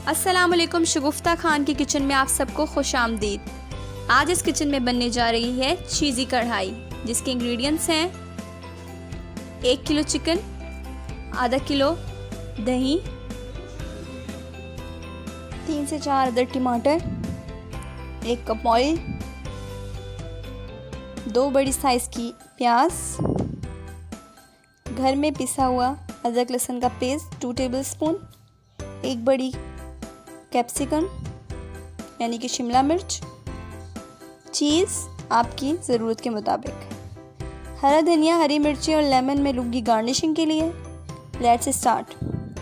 अस्सलाम वालेकुम। शगुफ्ता खान की किचन में आप सबको खुश आमदीद। आज इस किचन में बनने जा रही है चीज़ी कढ़ाई, जिसके इंग्रेडिएंट्स हैं 1 किलो चिकन, आधा किलो दही, 3 से 4 अदर टमाटर, 1 कप ऑयल, 2 बड़ी साइज़ की प्याज, घर में पिसा हुआ अदरक लहसुन का पेस्ट 2 टेबलस्पून, 1 बड़ी कैप्सिकम यानी कि शिमला मिर्च, चीज़ आपकी ज़रूरत के मुताबिक, हरा धनिया, हरी मिर्ची और लेमन में लूँगी गार्निशिंग के लिए। Let's start.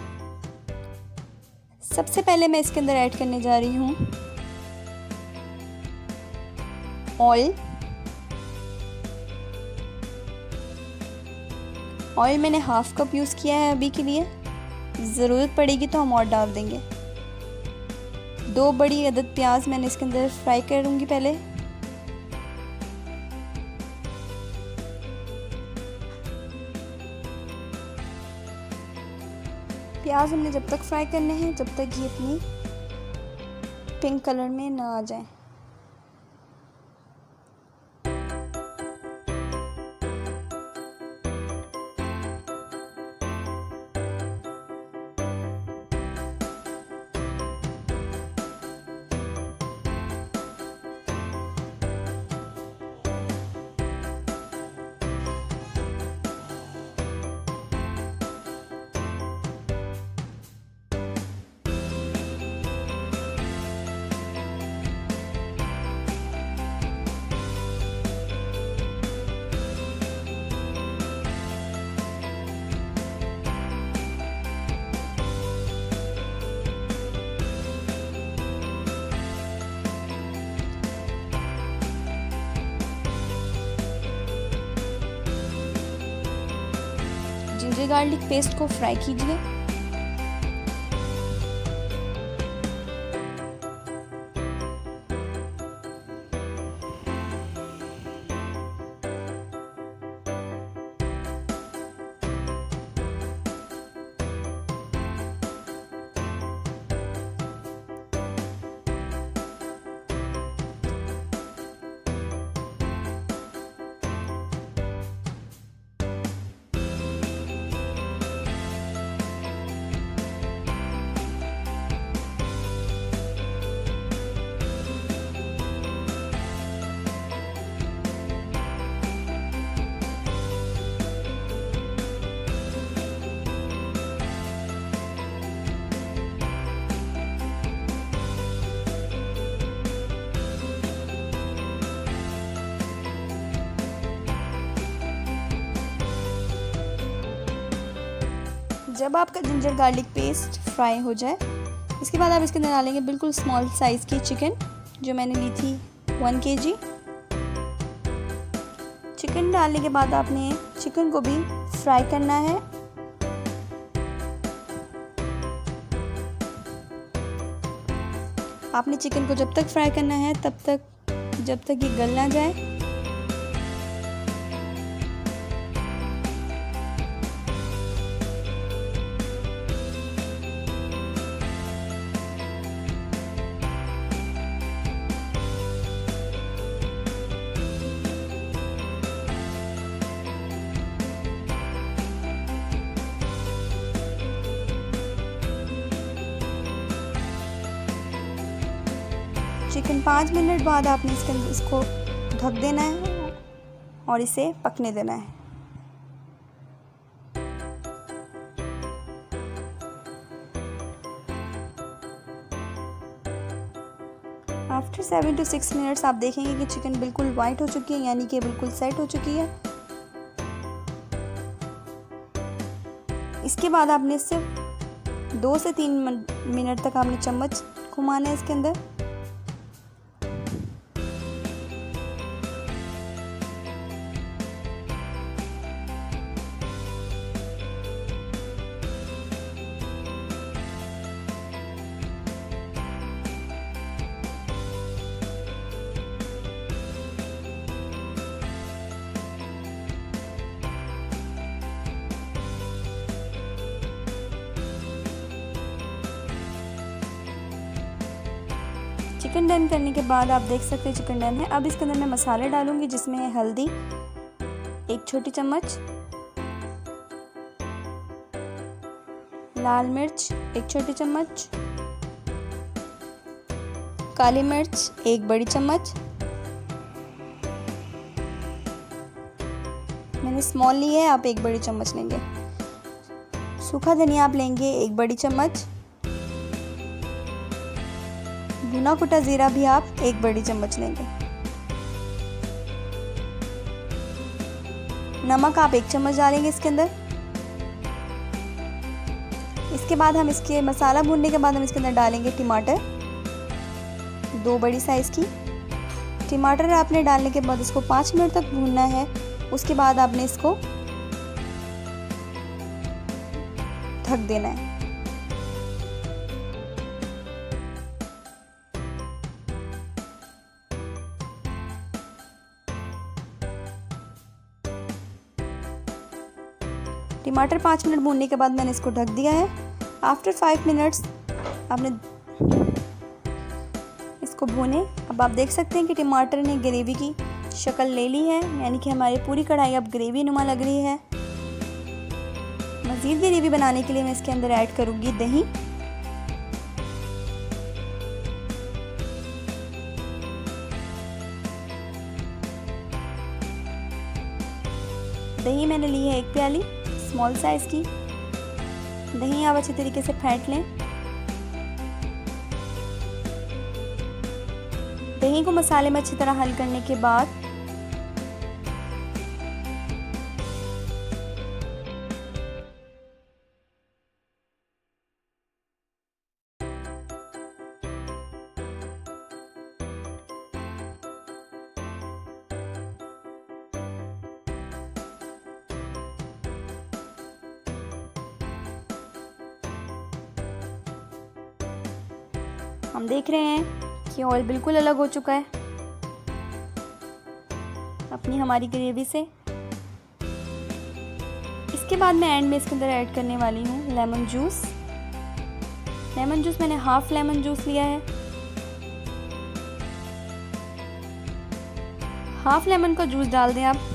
सबसे पहले मैं इसके अंदर ऐड करने जा रही हूँ ऑयल। ऑयल मैंने हाफ कप यूज़ किया है अभी के लिए, ज़रूरत पड़ेगी तो हम और डाल देंगे। 2 बड़ी अदद प्याज मैंने इसके अंदर फ्राई करूँगी पहले। प्याज हमने जब तक फ्राई करने हैं जब तक ये अपनी पिंक कलर में ना आ जाए। जिंजर गार्लिक पेस्ट को फ्राई कीजिए। जब आपका जिंजर गार्लिक पेस्ट फ्राई हो जाए, इसके बाद आप इसके अंदर डालेंगे बिल्कुल स्मॉल साइज़ की चिकन, जो मैंने ली थी 1 kg। चिकन डालने के बाद आपने चिकन को भी फ्राई करना है। आपने चिकन को जब तक फ्राई करना है जब तक ये गल ना जाए। चिकन 5 मिनट बाद आपने इसको ढक देना है और इसे पकने देना है। आफ्टर 7 to 6 मिनट्स आप देखेंगे कि चिकन बिल्कुल वाइट हो चुकी है, यानी कि बिल्कुल सेट हो चुकी है। इसके बाद आपने सिर्फ 2 से 3 मिनट तक आपने चम्मच घुमाना है इसके अंदर। चिकन डन करने के बाद आप देख सकते हैं चिकन डन है। अब इसके अंदर मैं मसाले डालूंगी, जिसमें है हल्दी 1 छोटी चम्मच, लाल मिर्च 1 छोटी चम्मच, काली मिर्च 1 बड़ी चम्मच, मैंने स्मॉल ली है, आप 1 बड़ी चम्मच लेंगे। सूखा धनिया आप लेंगे 1 बड़ी चम्मच, भुना कुटा जीरा भी आप 1 बड़ी चम्मच लेंगे। नमक आप 1 चम्मच डालेंगे इसके अंदर। इसके बाद हम इसके मसाला भूनने के बाद हम इसके अंदर डालेंगे टमाटर 2 बड़ी साइज की। टमाटर आपने डालने के बाद इसको 5 मिनट तक भूनना है। उसके बाद आपने इसको ढक देना है। टमाटर 5 मिनट भूनने के बाद मैंने इसको ढक दिया है। आफ्टर 5 मिनट्स आपने इसको भूने। अब आप देख सकते हैं कि टमाटर ने ग्रेवी की शक्ल ले ली है, यानी कि हमारी पूरी कढ़ाई अब ग्रेवी नुमा लग रही है। मज़ीद ग्रेवी बनाने के लिए मैं इसके अंदर ऐड करूँगी दही। दही मैंने ली है 1 प्याली स्मॉल साइज़ की। दही आप अच्छे तरीके से फेंट लें। दही को मसाले में अच्छी तरह हल करने के बाद हम देख रहे हैं कि ऑयल बिल्कुल अलग हो चुका है अपनी हमारी ग्रेवी से। इसके बाद मैं एंड में इसके अंदर ऐड करने वाली हूँ लेमन जूस। लेमन जूस मैंने हाफ लेमन जूस लिया है। हाफ लेमन का जूस डाल दें आप।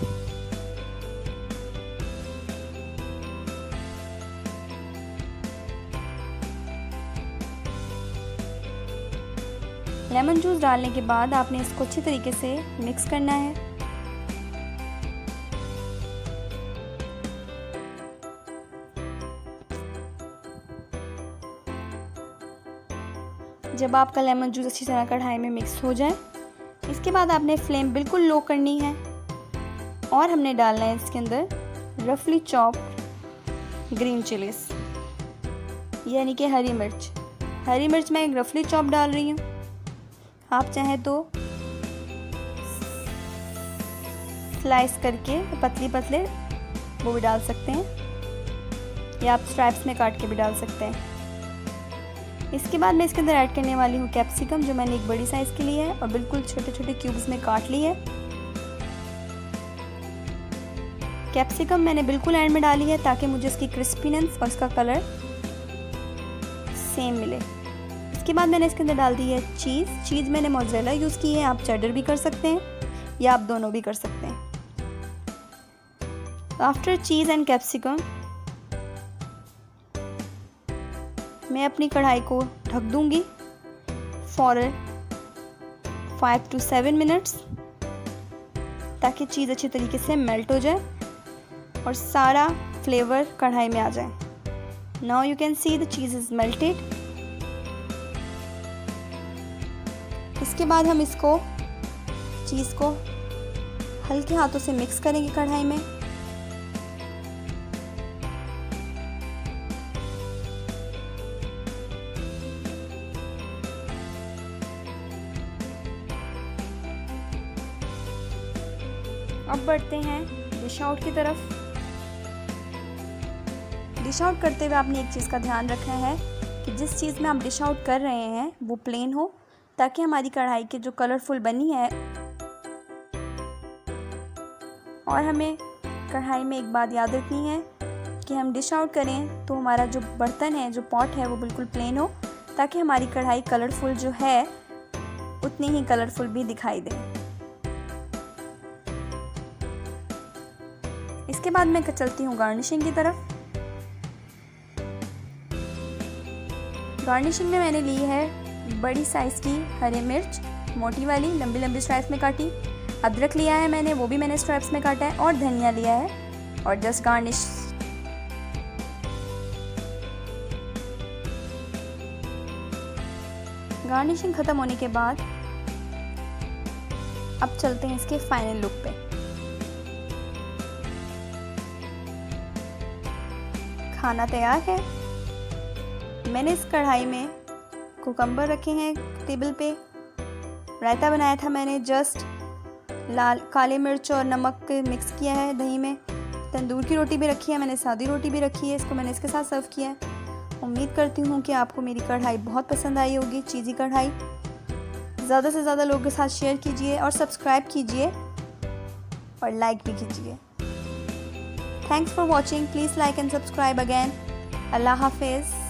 लेमन जूस डालने के बाद आपने इसको अच्छी तरीके से मिक्स करना है। जब आपका लेमन जूस अच्छी तरह कढ़ाई में मिक्स हो जाए, इसके बाद आपने फ्लेम बिल्कुल लो करनी है और हमने डालना है इसके अंदर रफली चॉप्ड ग्रीन चिलीज, यानी कि हरी मिर्च। हरी मिर्च मैं रफली चॉप डाल रही हूँ। आप चाहें तो स्लाइस करके पतली पतले वो भी डाल सकते हैं, या आप स्ट्राइप्स में काट के भी डाल सकते हैं। इसके बाद मैं इसके अंदर ऐड करने वाली हूँ कैप्सिकम, जो मैंने 1 बड़ी साइज़ के लिए है और बिल्कुल छोटे छोटे क्यूब्स में काट ली है। कैप्सिकम मैंने बिल्कुल एंड में डाली है ताकि मुझे इसकी क्रिस्पीनेस और इसका कलर सेम मिले। इसके बाद मैंने इसके अंदर डाल दी है चीज़ मैंने मोज़रेला यूज़ की है, आप चेडर भी कर सकते हैं या आप दोनों भी कर सकते हैं। आफ्टर चीज़ एंड कैप्सिकम मैं अपनी कढ़ाई को ढक दूंगी फॉर 5 to 7 मिनट्स, ताकि चीज़ अच्छे तरीके से मेल्ट हो जाए और सारा फ्लेवर कढ़ाई में आ जाए। Now you can see the cheese is melted. इसके बाद हम इसको चीज़ को हल्के हाथों से मिक्स करेंगे कढ़ाई में। अब बढ़ते हैं डिश आउट की तरफ। डिश आउट करते हुए आपने एक चीज़ का ध्यान रखना है कि जिस चीज़ में आप डिश आउट कर रहे हैं वो प्लेन हो, ताकि हमारी कढ़ाई के जो कलरफुल बनी है। और हमें कढ़ाई में एक बात याद रखनी है कि हम डिश आउट करें तो हमारा जो बर्तन है, जो पॉट है, वो बिल्कुल प्लेन हो, ताकि हमारी कढ़ाई कलरफुल जो है उतनी ही कलरफुल भी दिखाई दें। इसके बाद मैं चलती हूँ गार्निशिंग की तरफ। गार्निशिंग में मैंने ली है बड़ी साइज़ की हरी मिर्च, मोटी वाली लंबी लंबी स्ट्राइप्स में काटी। अदरक लिया है मैंने, वो भी मैंने स्ट्राइप्स में काटा है। और धनिया लिया है और जस्ट गार्निश। गार्निशिंग ख़त्म होने के बाद अब चलते हैं इसके फाइनल लुक पे। खाना तैयार है। मैंने इस कढ़ाई में कुकम्बर रखे हैं टेबल पे। रायता बनाया था मैंने, जस्ट लाल काले मिर्च और नमक मिक्स किया है दही में। तंदूर की रोटी भी रखी है मैंने, सादी रोटी भी रखी है। इसको मैंने इसके साथ सर्व किया है। उम्मीद करती हूँ कि आपको मेरी कढ़ाई बहुत पसंद आई होगी, चीज़ी कढ़ाई। ज़्यादा से ज़्यादा लोगों के साथ शेयर कीजिए और सब्सक्राइब कीजिए और लाइक भी कीजिए। Thanks for watching. Please like and subscribe again. अल्लाह हाफिज़।